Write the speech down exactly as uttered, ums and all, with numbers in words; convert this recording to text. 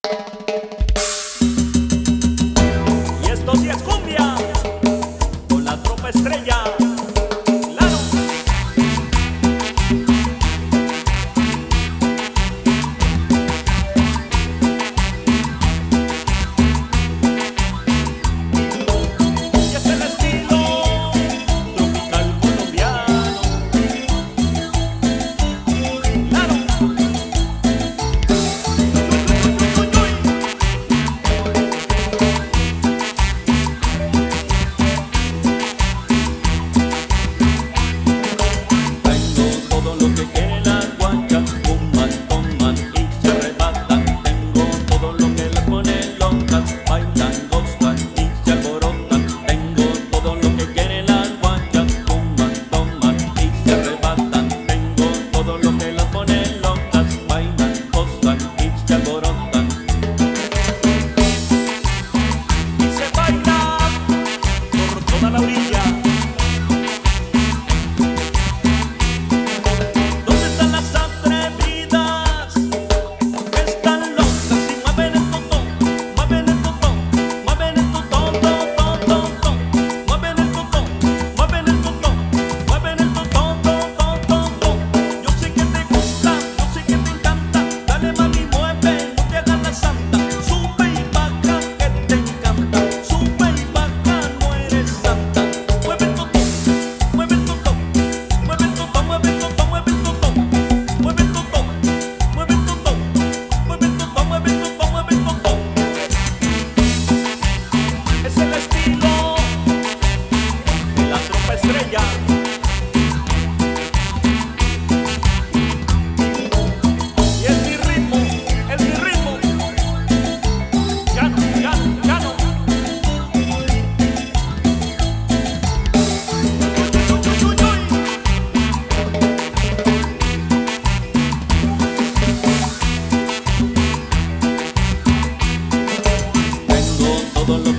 Y esto sí es cumbia, con la tropa estrella. Claro. Y es el estilo tropical colombiano. Claro. Todo lo que quiere la guacha, fuman, toman y se arrebatan. Tengo todo lo que le pone locas, bailan, gozan y se alborotan. Tengo todo lo que quiere la guacha, fuman, toman y se arrebatan. Tengo todo lo que la pone locas, bailan, gozan y se alborotan. Y se baila por toda la orilla. Estrella. Y es mi ritmo, es mi ritmo. Llano, llano, llano. Tengo todo lo